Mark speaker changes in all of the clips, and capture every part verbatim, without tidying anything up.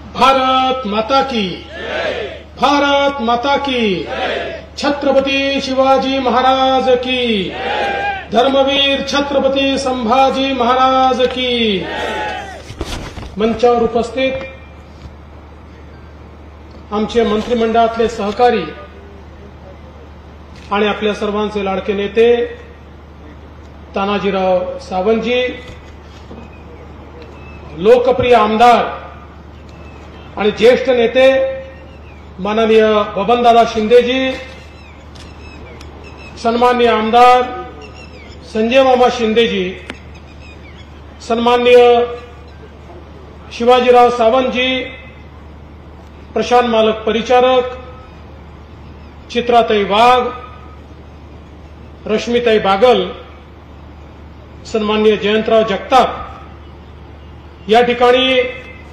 Speaker 1: भारत माता की, भारत माता की, छत्रपती शिवाजी महाराज की, धर्मवीर छत्रपती संभाजी महाराज की। मंचावर उपस्थित आमचे मंत्रिमंडळातले सहकारी आणि आपल्या सर्वांचे लाडके नेते तानाजीराव सावंतजी, लोकप्रिय आमदार आणि ज्येष्ठ नेते माननीय बबनदादा शिंदेजी, सन्माननीय आमदार संजय मामा शिंदेजी, सन्माननीय शिवाजीराव सावंतजी, प्रशांत मालक परिचारक, चित्राताई वाघ, रश्मीताई बागल, सन्माननीय जयंतराव जगताप, या ठिकाणी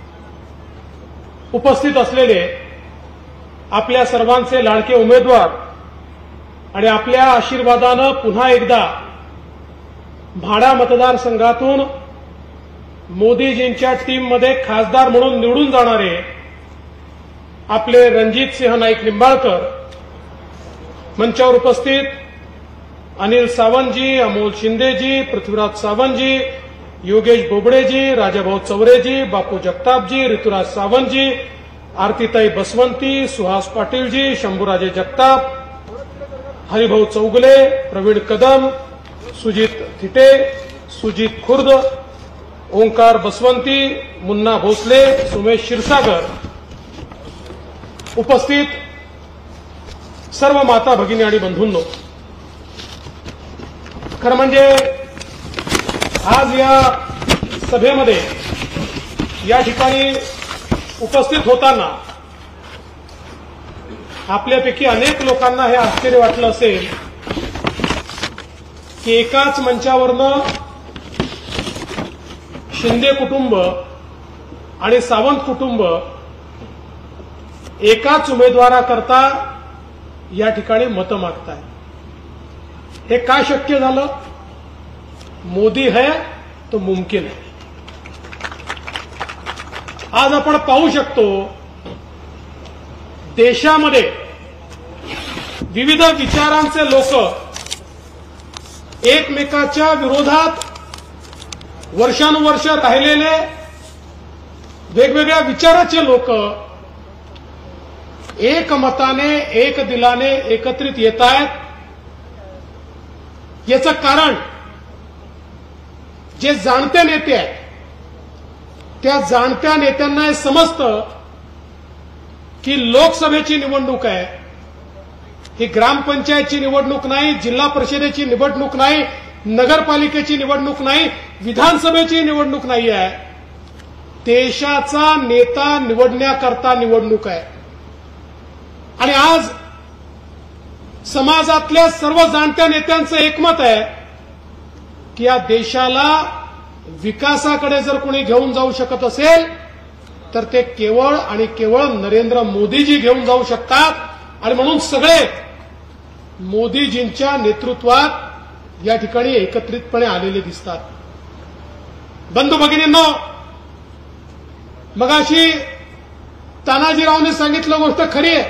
Speaker 1: उपस्थित असलेले आपल्या सर्वांचे लाडके उमेदवार आणि आपल्या आशीर्वादानं पुन्हा एकदा म्हाडा मतदारसंघातून मोदीजींच्या टीममध्ये खासदार म्हणून निवडून जाणारे आपले रणजित सिंह नाईक निंबाळकर, मंचावर उपस्थित अनिल सावंतजी, अमोल शिंदेजी, पृथ्वीराज सावंतजी, योगेश बोबडेजी, राजाभाऊ चौरेजी, बापू जगतापजी, ऋतुराज सावंतजी, आरतीताई बसवंती, सुहास पाटीलजी, शंभूराजे जगताप, हरिभाऊ चौगुले, प्रवीण कदम, सुजित थिटे, सुजित खुर्द, ओंकार बसवंती, मुन्ना भोसले, सुमेश क्षीरसागर, उपस्थित सर्व माता भगिनी आणि बंधूंनो, खरं म्हणजे आज या सभेमध्ये या ठिकाणी उपस्थित होताना आपल्यापैकी अनेक लोकांना हे आश्चर्य वाटलं असेल की एकाच मंचावरनं शिंदे कुटुंब आणि सावंत कुटुंब एकाच उमेदवाराकरता या ठिकाणी मतं मागताय। हे का शक्य झालं? मोदी है तो मुमकिन है। आज आपण पाहू शकतो देशामध्ये विविध विचारांचे लोक एकमेकाच्या विरोधात वर्षानुवर्ष राहिलेले वेगवेगळ्या विचाराचे लोक एकमताने एक दिलाने एकत्रित येत आहेत। याचं कारण जे जाणते नेते आहेत त्या जाणत्या नेत्यांना हे समजतं की लोकसभेची निवडणूक आहे, ही ग्रामपंचायतची निवडणूक नाही, जिल्हा परिषदेची निवडणूक नाही, नगरपालिकेची निवडणूक नाही, विधानसभेची निवडणूक नाही आहे, देशाचा नेता निवडण्याकरता निवडणूक आहे। आणि आज समाजातल्या सर्व जाणत्या नेत्यांचं एकमत आहे की या देशाला विकासाकडे जर कोणी घेऊन जाऊ शकत असेल तर ते केवळ आणि केवळ नरेंद्र मोदीजी घेऊन जाऊ शकतात। आणि म्हणून सगळे मोदीजींच्या नेतृत्वात या ठिकाणी एकत्रितपणे आलेले दिसतात। बंधू भगिनींनो, मगाशी तानाजीरावने सांगितलं गोष्ट खरी आहे।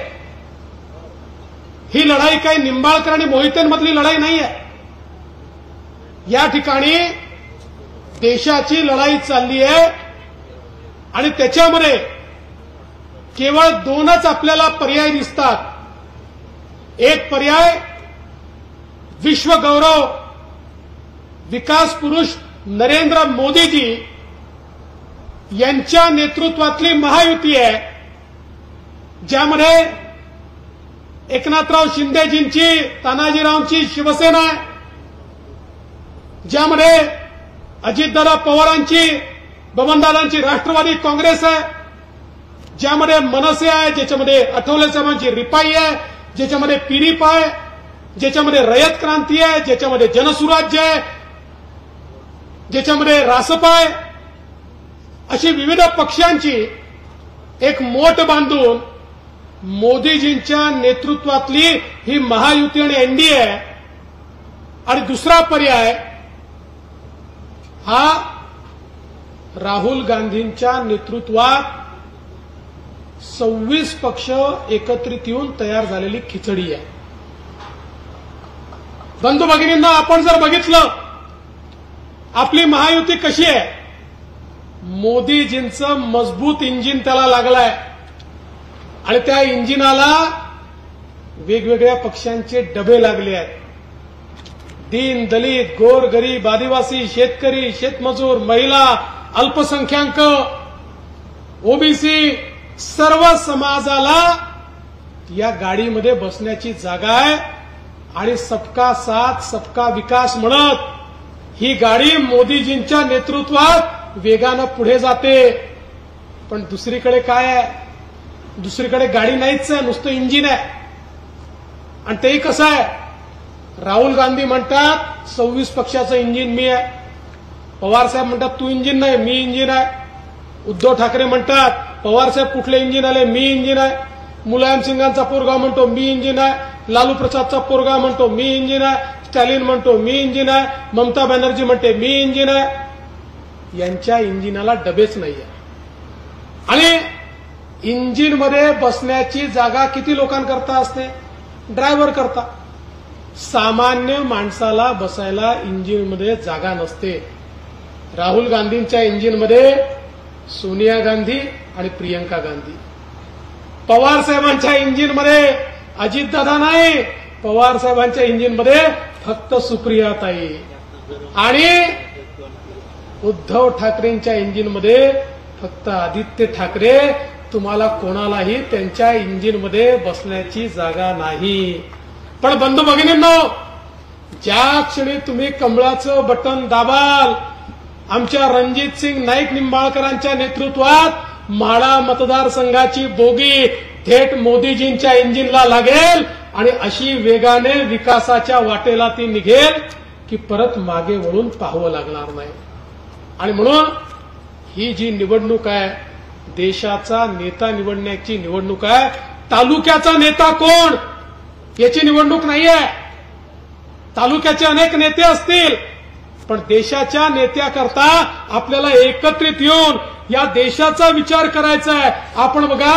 Speaker 1: ही लढाई काही निंबाळकर आणि मोहितेंमधली लढाई नाही आहे। या ठिकाणी देशाची लढाई चालली आहे आणि त्याच्यामध्ये केवळ दोनच आपल्याला पर्याय दिसतात। एक पर्याय विश्वगौरव विकास पुरुष नरेंद्र मोदीजी यांच्या नेतृत्वातली महायुती आहे, ज्यामध्ये एकनाथराव शिंदेजींची, तानाजीरावांची शिवसेना आहे, ज्यामध्ये अजितदादा पवारांची, बबनदादांची राष्ट्रवादी काँग्रेस आहे, ज्यामध्ये मनसे आहे, ज्याच्यामध्ये आठवले साहेबांची रिपाई आहे, ज्याच्यामध्ये पीडीप आहे, ज्याच्यामध्ये रयत क्रांती आहे, ज्याच्यामध्ये जनसुराज्य आहे, ज्याच्यामध्ये रासपा आहे, अशी विविध पक्षांची एक मोट बांधून मोदीजींच्या नेतृत्वातली ही महायुती आणि एनडीए आहे। आणि दुसरा पर्याय हा राहुल गांधींच्या नेतृत्वात सव्वीस पक्ष एकत्रित येऊन तयार झालेली खिचडी आहे. बंधू भगिनींना, आपण जर बघितलं आपली महायुती कशी आहे, मोदीजींचं मजबूत इंजिन त्याला लागलंय आणि त्या इंजिनाला वेगवेगळ्या पक्षांचे डबे लागले आहेत. दीन, दलित, गोर, गरीब, आदिवासी, शेतकरी, शेतमजूर, महिला, अल्पसंख्याक, ओबीसी, सर्व समाजाला या गाडीमध्ये बसण्याची जागा आहे आणि सबका साथ सबका विकास म्हणत ही गाडी मोदीजींच्या नेतृत्वात वेगानं पुढे जाते. पण दुसरीकडे काय आहे, दुसरीकडे गाडी नाहीच आहे, नुसतं इंजिन आहे. आणि तेही कसं आहे, राहुल गांधी म्हणतात सव्वीस पक्षाचं इंजिन मी आहे, पवार साहेब म्हणतात तू इंजिन नाही मी इंजिन आहे, उद्धव ठाकरे म्हणतात पवार साहेब कुठले इंजिन आले मी इंजिन आहे, मुलायम सिंगांचा पोरगा म्हणतो मी इंजिन आहे, लालू प्रसादचा पोरगा म्हणतो मी इंजिन आहे, स्टॅलिन म्हणतो मी इंजिन आहे, ममता बॅनर्जी म्हणते मी इंजिन आहे. यांच्या इंजिनाला डबेच नाहीये. आणि इंजिनमध्ये बसण्याची जागा किती लोकांकरता असते, ड्रायव्हर करता. सामान्य माणसाला बसायला इंजिनमध्ये जागा नसते. राहुल गांधींच्या इंजिनमध्ये सोनिया गांधी आणि प्रियंका गांधी, पवार साहेबांच्या इंजिनमध्ये अजितदादा नाही, पवार साहेबांच्या इंजिनमध्ये फक्त सुप्रियाताई, आणि उद्धव ठाकरेंच्या इंजिनमध्ये फक्त आदित्य ठाकरे. तुम्हाला कोणालाही त्यांच्या इंजिनमध्ये बसण्याची जागा नाही. पण बंधू भगिनींनो, ज्या क्षणी तुम्ही कमळाचं बटन दाबाल, आमच्या रणजित सिंग नाईक निंबाळकरांच्या नेतृत्वात म्हाडा मतदारसंघाची बोगी थेट मोदीजींच्या इंजिनला लागेल आणि अशी वेगाने विकासाच्या वाटेला ती निघेल की परत मागे वळून पाहावं लागणार नाही. आणि म्हणून ही जी निवडणूक आहे, देशाचा नेता निवडण्याची निवडणूक आहे. तालुक्याचा नेता कोण याची निवडणूक नाहीये. तालुक्याचे अनेक नेते असतील, पण देशाच्या नेत्याकरता आपल्याला एकत्रित येऊन या देशाचा विचार करायचा आहे. आपण बघा,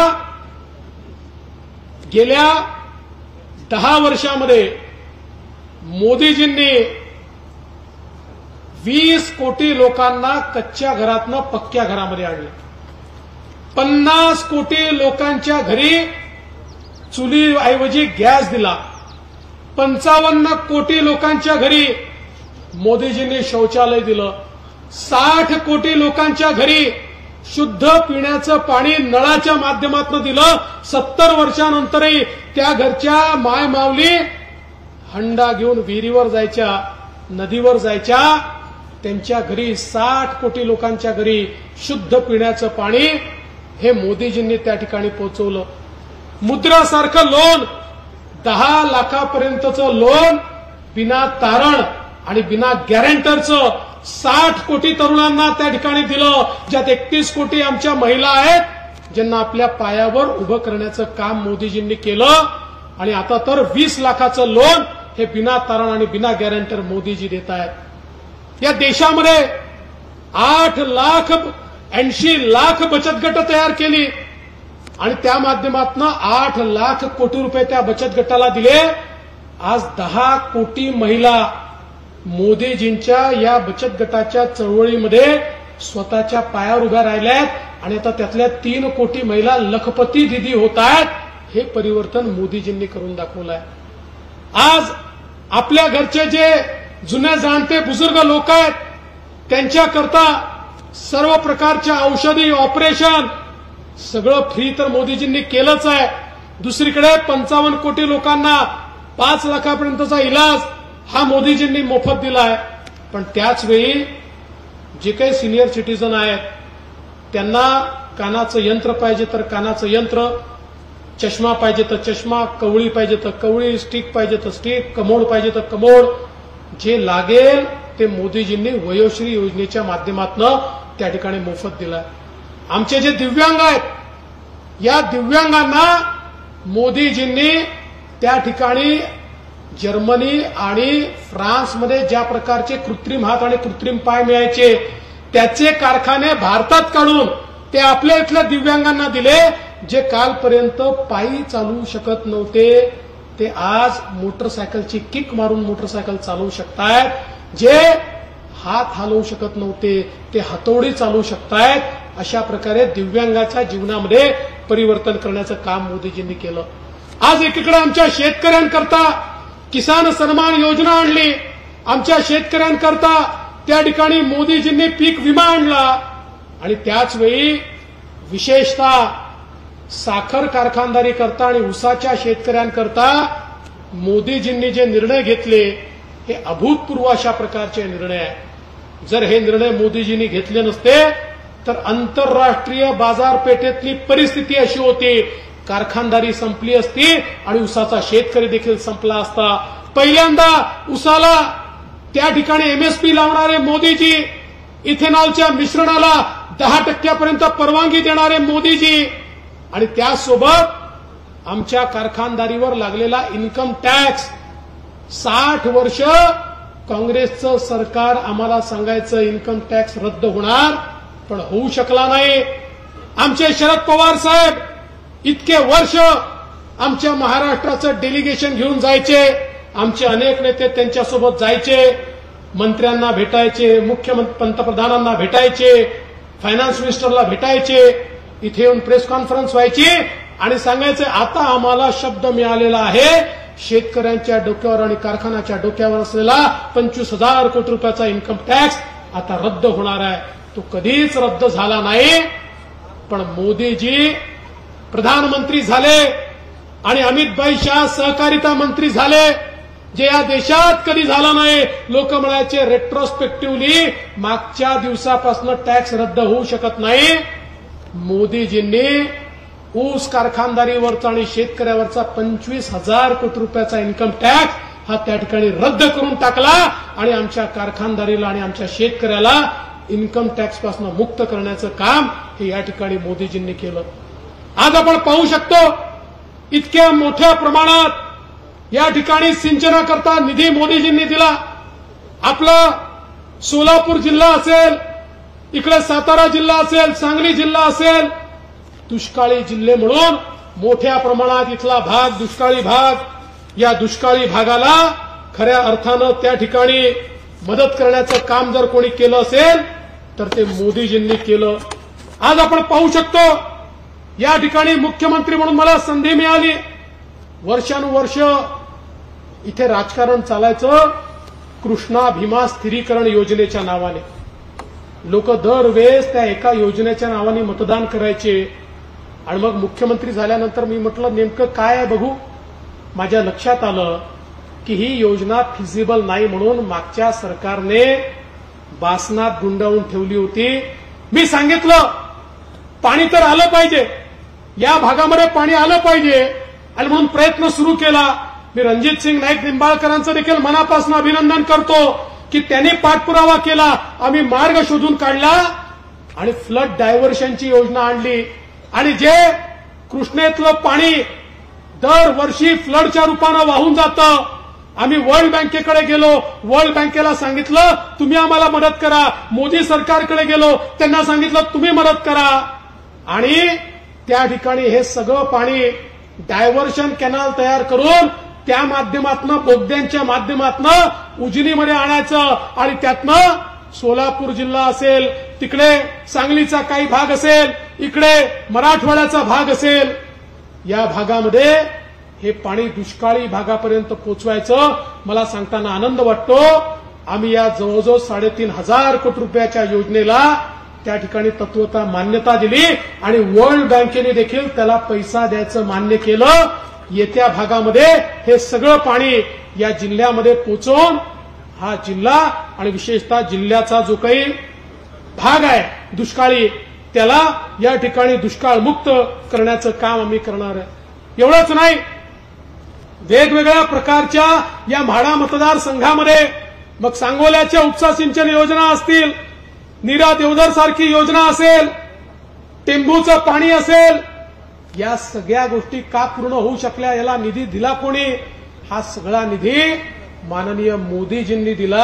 Speaker 1: गेल्या दहा वर्षामध्ये मोदीजींनी वीस कोटी लोकांना कच्च्या घरातनं पक्क्या घरामध्ये आणलं. पन्नास कोटी लोकांच्या घरी चुलीऐवजी गॅस दिला. पंचावन्न कोटी लोकांच्या घरी मोदीजींनी शौचालय दिलं. साठ कोटी लोकांच्या घरी शुद्ध पिण्याचं पाणी नळाच्या माध्यमातून दिलं. सत्तर वर्षानंतरही त्या घरच्या माय माऊली हंडा घेऊन विहिरीवर जायच्या, नदीवर जायच्या. त्यांच्या घरी साठ कोटी लोकांच्या घरी शुद्ध पिण्याचं पाणी हे मोदीजींनी त्या ठिकाणी पोहोचवलं. मुद्रासारखं लोन, दहा लाखापर्यंतचं लोन बिना तारण आणि बिना गॅरंटरचं साठ कोटी तरुणांना त्या ठिकाणी दिलं, ज्यात एकतीस कोटी आमच्या महिला आहेत, ज्यांना आपल्या पायावर उभं करण्याचं काम मोदीजींनी केलं. आणि आता तर वीस लाखाचं लोन हे बिना तारण आणि बिना गॅरंटर मोदीजी देत आहेत. या देशामध्ये आठ लाख ऐंशी लाख बचत गट तयार केली आणि त्या माध्यमातून आठ लाख कोटी रुपये त्या बचत गटाला दिले. आज दहा कोटी महिला मोदीजींच्या या बचत गटाच्या चळवळीमध्ये स्वतःच्या पायावर उभ्या राहिल्यात आणि आता त्यातल्या तीन कोटी महिला लखपती दिदी होत आहेत. हे परिवर्तन मोदीजींनी करून दाखवलं आहे. आज आपल्या घरचे जे जुन्या जाणते बुजुर्ग लोक आहेत त्यांच्याकरता सर्व प्रकारच्या औषधी, ऑपरेशन सगळं फ्री तर मोदीजींनी केलंच आहे. दुसरीकडे पंचावन्न कोटी लोकांना पाच लाखापर्यंतचा इलाज हा मोदीजींनी मोफत दिला आहे. पण त्याचवेळी जे काही सिनियर सिटीजन आहेत त्यांना कानाचं यंत्र पाहिजे तर कानाचं यंत्र, चष्मा पाहिजे तर चष्मा, कवळी पाहिजे तर कवळी, स्टिक पाहिजे तर स्टिक, कमोड पाहिजे तर कमोड, जे लागेल ते मोदीजींनी वयोश्री योजनेच्या माध्यमातून त्या ठिकाणी मोफत दिलं. आमचे जे दिव्यांग आहेत या दिव्यांगांना मोदीजींनी त्या ठिकाणी जर्मनी आणि फ्रान्समध्ये ज्या प्रकारचे कृत्रिम हात आणि कृत्रिम पाय मिळायचे त्याचे कारखाने भारतात काढून ते आपल्या इथल्या दिव्यांगांना दिले. जे कालपर्यंत पायी चालू शकत नव्हते ते आज मोटरसायकलची किक मारून मोटरसायकल चालवू शकतायत, जे हात हलवू शकत नव्हते ते हातोडी चालवू शकतायत. अशा प्रकारे दिव्यांगाच्या जीवनामध्ये परिवर्तन करण्याचं काम मोदीजींनी केलं. आज एकीकडे आमच्या शेतकऱ्यांकरता किसान सन्मान योजना आणली, आमच्या शेतकऱ्यांकरता त्या ठिकाणी मोदीजींनी पीक विमा आणला आणि त्याच वेळी विशेषतः साखर कारखानदारी करता आणि ऊसाच्या शेतकऱ्यांकरता मोदीजींनी जे निर्णय घेतले हे अभूतपूर्व अशा प्रकारचे निर्णय आहे. जर हे निर्णय मोदीजींनी घेतले नसते तर आंतरराष्ट्रीय बाजारपेठेतली परिस्थिती अशी होती, कारखानदारी संपली असती आणि ऊसाचा शेतकरी देखील संपला असता. पहिल्यांदा ऊसाला त्या ठिकाणी एमएसपी लावणारे मोदीजी, इथेनॉलच्या मिश्रणाला दहा टक्क्यापर्यंत परवानगी देणारे मोदीजी आणि त्यासोबत आमच्या कारखानदारीवर लागलेला इन्कम टॅक्स. साठ वर्ष काँग्रेसचं सरकार आम्हाला सांगायचं इन्कम टॅक्स रद्द होणार, पण होऊ शकला नाही. आमचे शरद पवार साहेब इतके वर्ष आमच्या महाराष्ट्राचं डेलिगेशन घेऊन जायचे, आमचे अनेक नेते त्यांच्यासोबत जायचे, मंत्र्यांना भेटायचे, मुख्यमंत्री पंतप्रधानांना भेटायचे, फायनान्स मिनिस्टरला भेटायचे, इथे येऊन प्रेस कॉन्फरन्स व्हायची आणि सांगायचे आता आम्हाला शब्द मिळालेला आहे, शेतकऱ्यांच्या डोक्यावर आणि कारखान्याच्या डोक्यावर असलेला पंचवीस हजार कोटी रुपयाचा इन्कम टॅक्स आता रद्द होणार आहे. तो कधीच रद्द झाला नाही. पण मोदीजी प्रधानमंत्री झाले आणि अमितभाई शाह सहकारिता मंत्री झाले, जे या देशात कधी झाला नाही. लोक म्हणायचे रेट्रोस्पेक्टिव्हली मागच्या दिवसापासून टॅक्स रद्द होऊ शकत नाही. मोदीजींनी ऊस कारखानदारीवरचा आणि शेतकऱ्यावरचा पंचवीस हजार कोटी रुपयाचा इन्कम टॅक्स हा त्या ठिकाणी रद्द करून टाकला आणि आमच्या कारखानदारीला आणि आमच्या शेतकऱ्याला इन्कम टॅक्सपासून मुक्त करण्याचं काम हे या ठिकाणी मोदीजींनी केलं. आज आपण पाहू शकतो इतक्या मोठ्या प्रमाणात या ठिकाणी सिंचनाकरता निधी मोदीजींनी दिला. आपला सोलापूर जिल्हा असेल, इकडे सातारा जिल्हा असेल, सांगली जिल्हा असेल, दुष्काळी जिल्हे म्हणून मोठ्या प्रमाणात इथला भाग दुष्काळी भाग. या दुष्काळी भागाला खऱ्या अर्थानं त्या ठिकाणी मदत करण्याचं काम जर कोणी केलं असेल तर ते मोदीजींनी केलं. आज आपण पाहू शकतो या ठिकाणी मुख्यमंत्री म्हणून मला संधी मिळाली. वर्षानुवर्ष इथे राजकारण चालायचं कृष्णा भीमा स्थिरीकरण योजनेच्या नावाने. लोक दरवेळेस त्या एका योजनेच्या नावाने मतदान करायचे आणि मग मुख्यमंत्री झाल्यानंतर मी म्हटलं नेमकं काय आहे बघू. माझ्या लक्षात आलं की ही योजना फिजिबल नाही म्हणून मागच्या सरकारने बासनात गुंडाळून ठेवली होती. मी सांगितलं पाणी तर आलं पाहिजे, या भागामध्ये पाणी आलं पाहिजे आणि म्हणून प्रयत्न सुरू केला. मी रणजित सिंग नाईक निंबाळकरांचं देखील मनापासून अभिनंदन करतो की त्यांनी पाठपुरावा केला, आम्ही मार्ग शोधून काढला आणि फ्लड डायव्हर्शनची योजना आणली. आणि जे कृष्णेतलं पाणी दरवर्षी फ्लडच्या रूपानं वाहून जातं, आम्ही वर्ल्ड बँकेकडे गेलो, वर्ल्ड बँकेला सांगितलं तुम्ही आम्हाला मदत करा. मोदी सरकारकडे गेलो, त्यांना सांगितलं तुम्ही मदत करा. आणि त्या ठिकाणी हे सगळं पाणी डायव्हर्शन कॅनल तयार करून त्या माध्यमातून बोगद्यांच्या माध्यमातून उजनीमध्ये आणायचं आणि त्यातनं सोलापूर जिल्हा असेल, तिकडे सांगलीचा काही भाग असेल, इकडे मराठवाड्याचा भाग असेल, या भागामध्ये हे पाणी दुष्काळी भागापर्यंत पोहोचवायचं. मला सांगताना आनंद वाटतो आम्ही या जवळजवळ साडेतीन हजार कोटी रुपयाच्या योजनेला त्या ठिकाणी तत्वता मान्यता दिली आणि वर्ल्ड बँकेने देखील त्याला पैसा द्यायचं मान्य केलं. येत्या भागामध्ये हे सगळं पाणी या जिल्ह्यामध्ये पोहोचवून हा जिल्हा आणि विशेषतः जिल्ह्याचा जो काही भाग आहे दुष्काळी त्याला या ठिकाणी दुष्काळमुक्त करण्याचं काम आम्ही करणार आहे. एवढंच नाही, वेगवेगळ्या प्रकारच्या या म्हाडा मतदारसंघामध्ये मग सांगोल्याच्या उपसा सिंचन योजना असतील, नीरा देवधर सारखी योजना असेल, टेंभूचं पाणी असेल, या सगळ्या गोष्टी का पूर्ण होऊ शकल्या, याला निधी दिला कोणी? हा सगळा निधी माननीय मोदीजींनी दिला.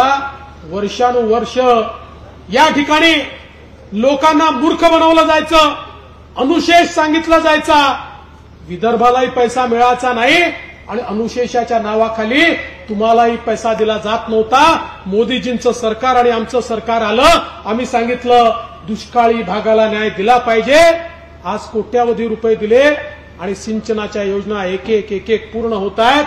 Speaker 1: वर्षानुवर्ष या ठिकाणी लोकांना मूर्ख बनवलं जायचं, अनुशेष सांगितला जायचा, विदर्भालाही पैसा मिळायचा नाही आणि अनुशेषाच्या नावाखाली तुम्हालाही पैसा दिला जात नव्हता. मोदीजींचं सरकार आणि आमचं सरकार आलं, आम्ही सांगितलं दुष्काळी भागाला न्याय दिला पाहिजे. आज कोट्यावधी रुपये दिले आणि सिंचनाच्या योजना एक एक एक एक पूर्ण होत आहेत.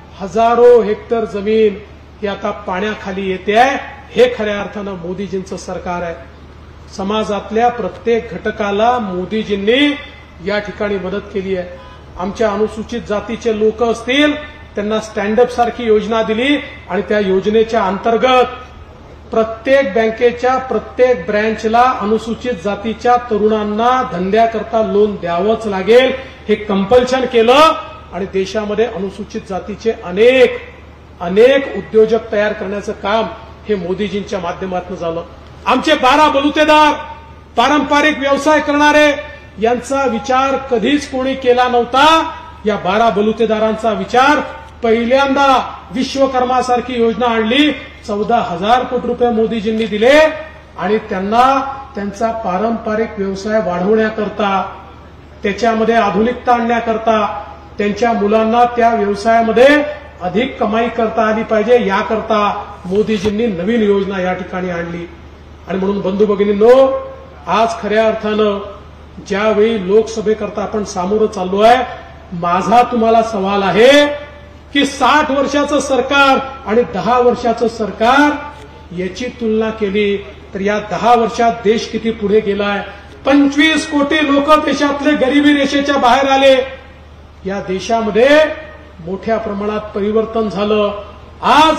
Speaker 1: हजारो हेक्टर जमीन ही आता पाण्याखाली येते आहे. हे खऱ्या अर्थानं मोदीजींचं सरकार आहे. समाजातल्या प्रत्येक घटकाला मोदीजींनी या ठिकाणी मदत केली आहे. आमच्या अनुसूचित जातीचे लोक असतील त्यांना स्टँडअप सारखी योजना दिली आणि त्या योजनेच्या अंतर्गत प्रत्येक बँकेच्या प्रत्येक ब्रँचला अनुसूचित जातीच्या तरुणांना धंद्याकरता लोन द्यावंच लागेल हे कंपल्शन केलं आणि देशामध्ये अनुसूचित जातीचे अनेक अनेक उद्योजक तयार करण्याचं काम हे मोदीजींच्या माध्यमातून झालं. आमचे बारा बलुतेदार पारंपरिक व्यवसाय करणारे यांचा विचार कधीच कोणी केला नव्हता. या बारा बलुतेदारांचा विचार पहिल्यांदा विश्वकर्मासारखी योजना आणली. चौदा हजार कोटी रुपये मोदीजींनी दिले आणि त्यांना त्यांचा पारंपरिक व्यवसाय वाढवण्याकरता, त्याच्यामध्ये आधुनिकता आणण्याकरता, त्यांच्या मुलांना त्या व्यवसायामध्ये अधिक कमाई करता आली पाहिजे याकरता मोदीजींनी नवीन योजना या ठिकाणी आणली. आणि म्हणून बंधू भगिनींनो, आज खऱ्या अर्थानं ज्यावेळी लोकसभेकरता आपण सामोरं चाललो आहे, माझा तुम्हाला सवाल आहे की साठ वर्षाचं सरकार आणि दहा वर्षाचं सरकार याची तुलना केली तर या दहा वर्षात देश किती पुढे गेलाय. पंचवीस कोटी लोक देशातले गरिबी रेषेच्या बाहेर आले. या देशामध्ये मोठ्या प्रमाणात परिवर्तन झालं. आज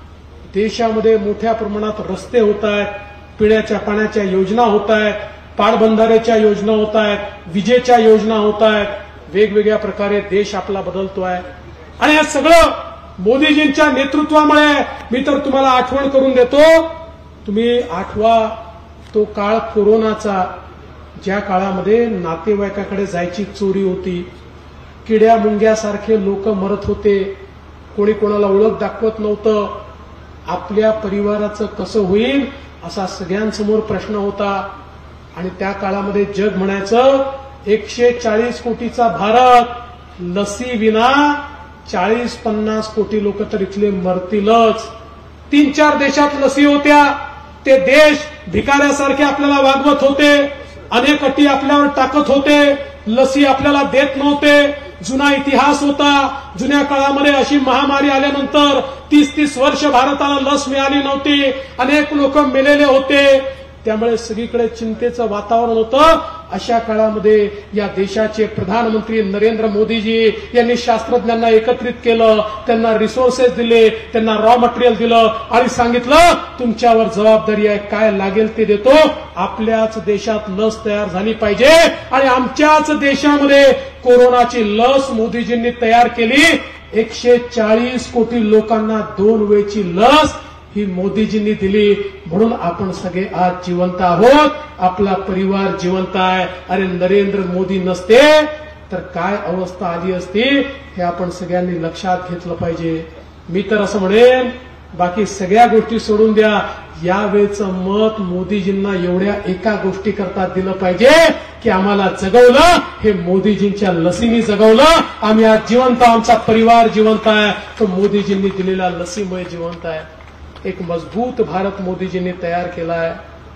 Speaker 1: देशामध्ये मोठ्या प्रमाणात रस्ते होत आहेत, पिण्याच्या पाण्याच्या योजना होत आहेत, पाटबंधाऱ्याच्या योजना होत आहेत, विजेच्या योजना होत आहेत. वेगवेगळ्या प्रकारे देश आपला बदलतोय आणि हे सगळं मोदीजींच्या नेतृत्वामुळे. मी तर तुम्हाला आठवण करून देतो, तुम्ही आठवा तो काळ कोरोनाचा, ज्या काळामध्ये नातेवाईकाकडे जायची चोरी होती, किड्या मुंग्यासारखे लोक मरत होते, कोणी कोणाला ओळख दाखवत नव्हतं, आपल्या परिवाराचं कसं होईल असा सगळ्यांसमोर प्रश्न होता. आणि त्या काळामध्ये जग म्हणायचं एकशे चाळीस कोटीचा भारत, लसी विना चाळीस पन्नास कोटी लोक तर इथले मरतीलच. तीन चार देशात लसी होत्या, ते देश भिकाऱ्यासारखे आपल्याला वागवत होते, अनेक अटी आपल्यावर टाकत होते, लसी आपल्याला देत नव्हते. जुना इतिहास होता. जुन्या काळामध्ये अशी महामारी आल्यानंतर तीस तीस वर्ष भारताला लस मिळाली नव्हती, अनेक लोक मेलेले होते. त्यामुळे सगळीकडे चिंतेचं वातावरण होतं. अशा काळामध्ये या देशाचे प्रधानमंत्री नरेंद्र मोदीजी यांनी शास्त्रज्ञांना एकत्रित केलं, त्यांना रिसोर्सेस दिले, त्यांना रॉ मटेरियल दिलं आणि सांगितलं तुमच्यावर जबाबदारी आहे, काय लागेल ते देतो. आपल्याच देशात लस तयार झाली पाहिजे आणि आमच्याच देशामध्ये कोरोनाची लस मोदीजींनी तयार केली. एकशे चाळीस कोटी लोकांना दोन वेळची लस ही मोदीजींनी दिली. म्हणून आपण सगळे आज जिवंत आहोत, आपला परिवार जिवंत आहे. अरे नरेंद्र मोदी नसते तर काय अवस्था आली असती हे आपण सगळ्यांनी लक्षात घेतलं पाहिजे. मी तर असं म्हणेन, बाकी सगळ्या गोष्टी सोडून द्या, यावेळचं मत मोदीजींना एवढ्या एका गोष्टी करता दिलं पाहिजे की आम्हाला जगवलं हे मोदीजींच्या लसींनी जगवलं. आम्ही आज जिवंत, आमचा परिवार जिवंत आहे, तो मोदीजींनी दिलेल्या लसीमुळे जिवंत आहे. एक मजबूत भारत मोदीजींनी तयार केलाय,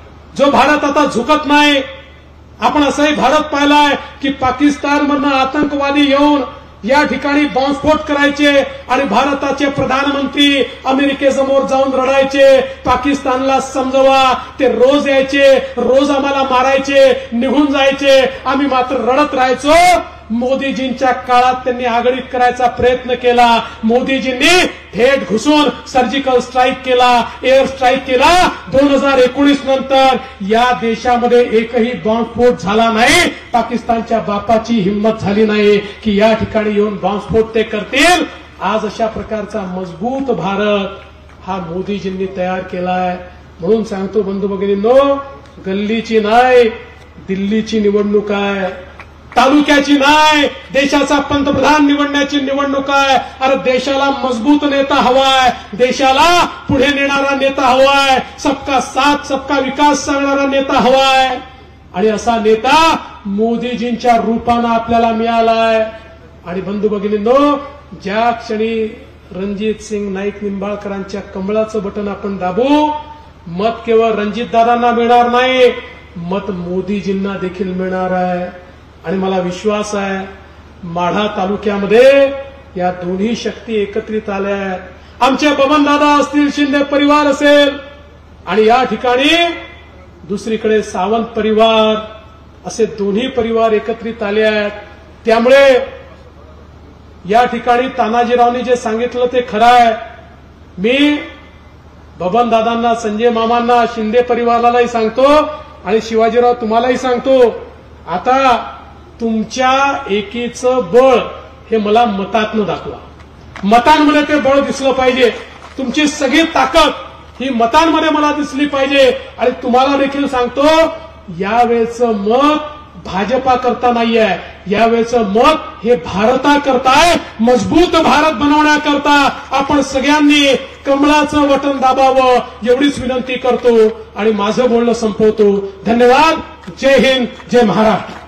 Speaker 1: जो भारत आता झुकत नाही. आपण असंही भारत पाहिलाय की पाकिस्तानमधनं आतंकवादी येऊन या ठिकाणी बॉम्बस्फोट करायचे आणि भारताचे प्रधानमंत्री अमेरिकेसमोर जाऊन रडायचे, पाकिस्तानला समजवा. ते रोज यायचे, रोज आम्हाला मारायचे, निघून जायचे, आम्ही मात्र रडत राहायचो. मोदीजींच्या काळात त्यांनी आघाडीत करायचा प्रयत्न केला. मोदीजींनी थेट घुसून सर्जिकल स्ट्राईक केला, एअर स्ट्राईक केला. दोन हजार एकोणीस नंतर या देशामध्ये एकही बॉम्बस्फोट झाला नाही. पाकिस्तानच्या बापाची हिंमत झाली नाही की या ठिकाणी येऊन बॉम्बस्फोट ते करतील. आज अशा प्रकारचा मजबूत भारत हा मोदीजींनी तयार केलाय. म्हणून सांगतो बंधू भगिनींनो, गल्लीची नाही दिल्लीची निवडणूक आहे, तालुक्याची नाही, देशाचा पंतप्रधान निवडण्याची निवडणूक आहे. अरे देशाला मजबूत नेता हवाय, देशाला पुढे नेणारा नेता हवाय, सबका साथ सबका विकास सांगणारा नेता हवाय. आणि असा नेता मोदीजींच्या रूपानं आपल्याला मिळालाय. आणि बंधू भगिनींनो, ज्या क्षणी रणजित सिंग नाईक निंबाळकरांच्या कमळाचं बटन आपण दाबू, मत केवळ रणजितदादांना मिळणार नाही, मत मोदीजींना देखील मिळणार आहे. आणि मला विश्वास आहे माढा तालुक्यामध्ये या दोन्ही शक्ती एकत्रित आल्या आहेत. आमचे बबनदादा असतील, शिंदे परिवार असेल, आणि या ठिकाणी दुसरीकडे सावंत परिवार, असे दोन्ही परिवार एकत्रित आले आहेत. त्यामुळे या ठिकाणी तानाजीरावनी जे सांगितलं ते खरं आहे. मी बबनदादांना, संजय मामांना, शिंदे परिवारालाही सांगतो आणि शिवाजीराव तुम्हालाही सांगतो, आता तुमच्या एकीचं बळ हे मला मतातनं दाखवा. मतांमध्ये ते बळ दिसलं पाहिजे. तुमची सगळी ताकद ही मतांमध्ये मला दिसली पाहिजे. आणि तुम्हाला देखील सांगतो, यावेळचं मत भाजपा करता नाहीये, यावेळचं मत हे भारताकरता आहे. मजबूत भारत बनवण्याकरता आपण सगळ्यांनी कमळाचं बटन दाबावं एवढीच विनंती करतो आणि माझं बोलणं संपवतो. धन्यवाद. जय हिंद, जय महाराष्ट्र.